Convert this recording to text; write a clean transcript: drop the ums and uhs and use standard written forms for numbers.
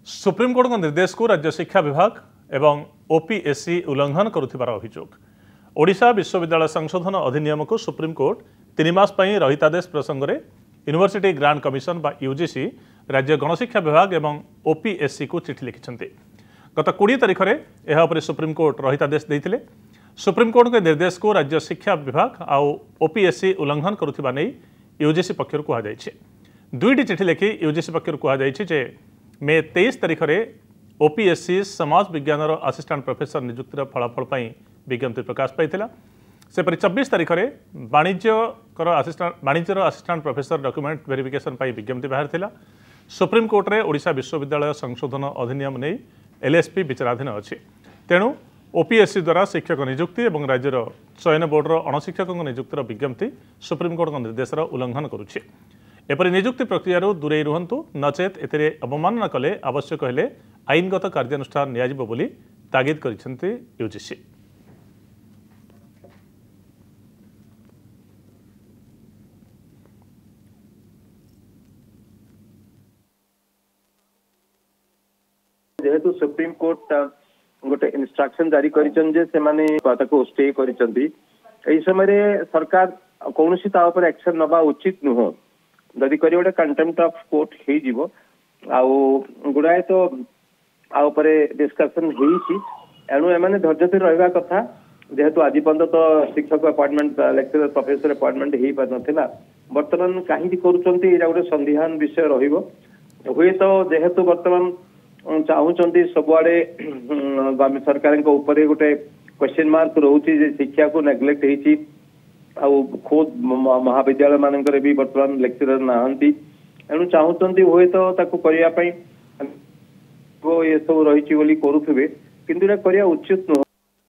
Supreme court निर्देश को राज्य शिक्षा विभाग एवं ओपीएससी उल्लंघन करुथिबार अभियोग। ओडिशा विश्वविद्यालय संशोधन अधिनियम को सुप्रीमकोर्ट 3 मास रहितादेश प्रसंग में यूनिवर्सिटी ग्रांट कमिशन बा यूजीसी राज्य गणशिक्षा विभाग एवं ओपीएससी को चिठी लिखिंट। गत 20 तारिख में यह सुप्रीमकोर्ट रहितादेश देते। सुप्रीमकोर्ट के निर्देश को राज्य शिक्षा विभाग आउ ओपीएससी उल्लंघन करुथिबा नै यूजीसी पक्षर कहुई। दुईटी चिठी लिखि यूजीसी पक्षर कहुई मे 23 तारिख में ओपीएससी समाज विज्ञान असिस्टांट प्रोफेसर नियुक्तिर फलाफल विज्ञप्ति प्रकाश पाई। सेपरी 24 तारिख में वाणिज्यर असिस्टांट प्रोफेसर डॉक्यूमेंट वेरिफिकेशन विज्ञप्ति बाहर थिला। सुप्रीमकोर्ट में ओडिशा विश्वविद्यालय संशोधन अधिनियम नहीं एलएसपी विचाराधीन अच्छी। तेणु ओपीएससी द्वारा शिक्षक नियुक्ति और राज्यर चयन बोर्डर अणशिक्षक नियुक्तिर विज्ञप्ति सुप्रीमकोर्ट निर्देशर उल्लंघन करुछि। एपरी नियुक्ति प्रक्रिया दूरे रुहतु नचेत एथिरे अवमानना कले आवश्यक हेले आईनगत कार्यानुष्ठान नियाजिबो बोली तागिद करिसेंती यूजीसी। जेहेतु सुप्रीम कोर्ट गोटे इंस्ट्रक्शन जारी करिछन जे से माने ताको स्टे करिसंती एई समय सरकार कोनोसी ता ऊपर एक्शन नबा उचित नुहो। जदि करी गोटे कंटेम्प्ट ऑफ कोर्ट हे जीवो आउ गुडाए तो आउपरे डिस्कशन हेइछि। एणु एमाने धैर्य धरि रहबा कथा। जेहेतु आज पर्यंत तो शिक्षक अपॉइंटमेंट लेक्चरर प्रोफेसर अपॉइंटमेंट हेइ पार नथिला। वर्तमान काहे करूचंती एटा गोटे संदेहान विषय रहिबो। हुए तो जेहेतु वर्तमान चाहूचंती सबुआडे सरकार गोटे क्वेश्चन मार्क रोची जे शिक्षा को नेग्लेक्ट हेइछि। खुद महाविद्यालय मानकर भी वर्तमान लेक्चरर नाहंती। एणु चाहूचंती हुए तो ताको करिया पई ये सब रही करुवे किंतु करिया उचित नुह।